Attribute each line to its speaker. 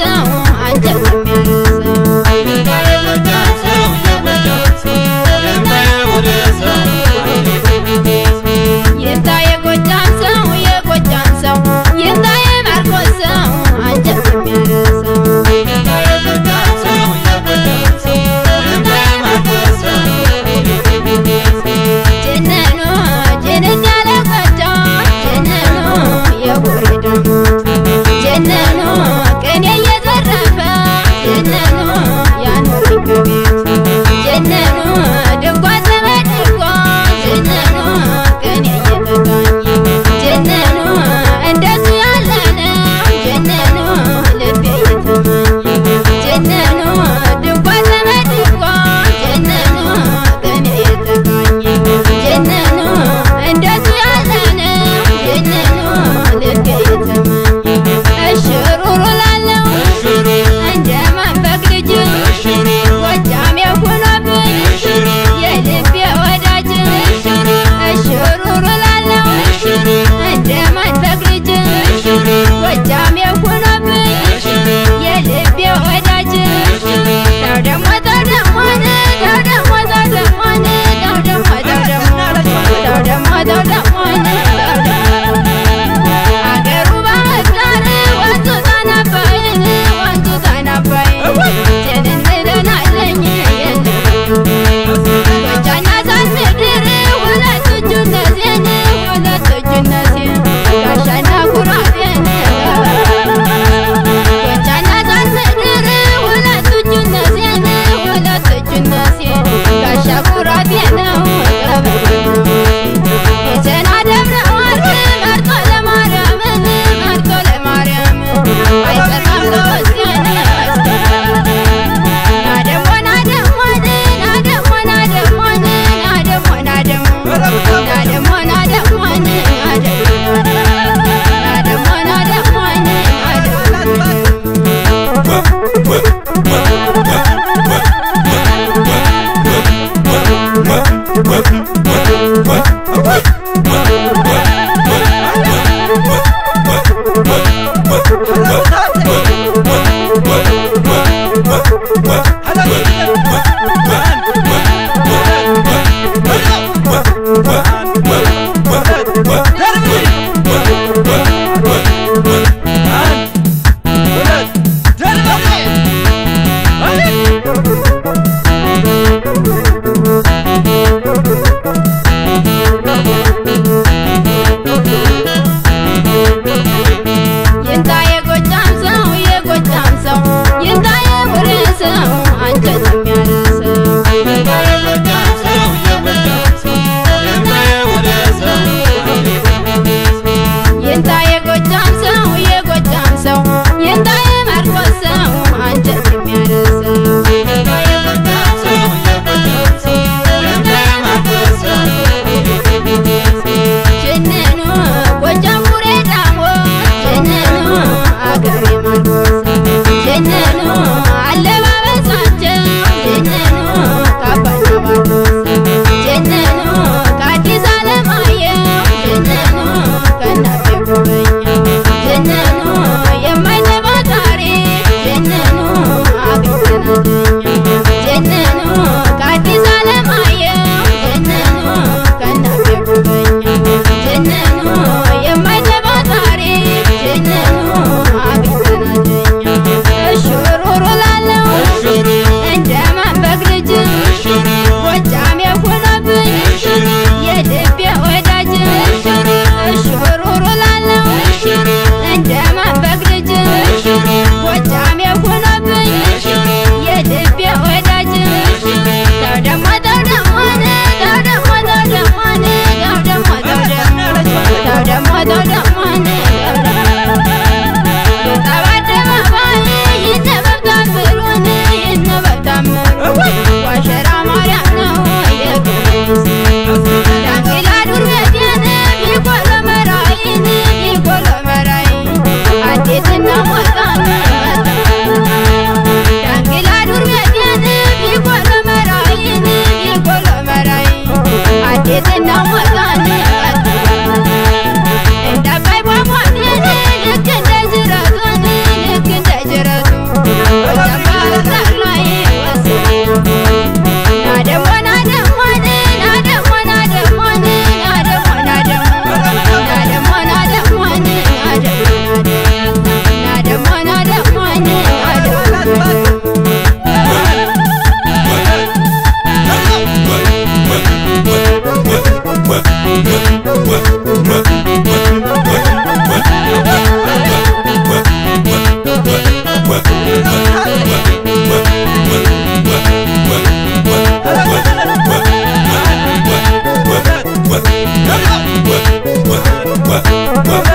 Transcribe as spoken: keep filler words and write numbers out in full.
Speaker 1: ሰው አንጀት የሚያርሰው ይንታ የጎጃም ሰው የጎጃም ሰው ይንታ የማርቆስ ሰው አንጀት የሚያርሰው ጀነኖ ጀነኛ ለቆጆ ጀነኖ የወረደ ጀነኖ ቀኔ እየዘረፈ ጀነኖ ያኖረኝ ቤት ጀነኖ ድጓ ተመድጎ ጀነኖ ቀኔ እየተጋኘ ጀነኖ እንደሱ ያለነ ጀነኖ ልቤ እየተመኘ ጀነኖ ድጓ ተመድጎ ጀነኖ ቀኔ እየተጋኘ ጀነኖ እንደሱ ያለነ ጀነኖ ልቤ እየተመኘ እሽሩሩ ላለው እንደማንበግ ልጅ ጎጃም የሆነብኝ የልቤ ወዳጅ እሽሩሩ ላለው እንደማንበግ ልጅ ጎጃም የሆነብኝ የልቤ ወዳጅ ተው ደሞ ተው ደሞን ተው ደሞ ተው ደሞን ተው ደሞ ተው ደሞ ተው ደሞ ተው ደሞን አገሩ ባህር ዳር ወንዙ ታናባይን ወንዙ ታናባይን ጀንንለናለኝ ጎጃና ሳንምድር ሁለት እጁ እነዚህን ሁለት እጁ እነዚህን ጋሻና ኩራቴን ጎጃና ሳንምድር ሁለት እጁ እነዚህን ሁለት እጁ እነዚህን ጋሻ ኩራቴ ነው የጀና ደብረ ወርቅ መርጦ ለማርያምን መርጦ ለማርያም አይጠራም ተወስገን ናደሞ ናደሞ ናደሞ ናደሞ ናደሞ ናደሞ ናደሞ ናደሞ ናደሞ ናደሞ ይንታ የጎጃም ሰው የጎጃም ሰው ይንታ የወሬ ሰው አንጀት የሚያርሰው ይንታ የጎጃም ሰው የጎጃም ሰው ይንታ የማርቆስ ሰው አንጀት የሚያርሰው ጀነኖ ጎጃም ጉሬ ዳሞ ጀነኖ አገሬ ማርቆስ ጀነኖ አለባበሳቸው ጀነኖ ካባና ባርቆስ ጀነኖ ከአዲስ አለማየሁ ጀነኖ ከእናቴ ጎበኛ ጀነኖ የማይጠፋ ታሪክ ጀነኖ አግኝተናለኛ ጀነኖ ከአዲስ አለማየሁ ጀነኖ ከእናቴ ጎበኛ ጀነኖ የማይጠፋ ታሪክ ጀነኖ አግኝተናለኛ እሽሩሩ
Speaker 2: ወ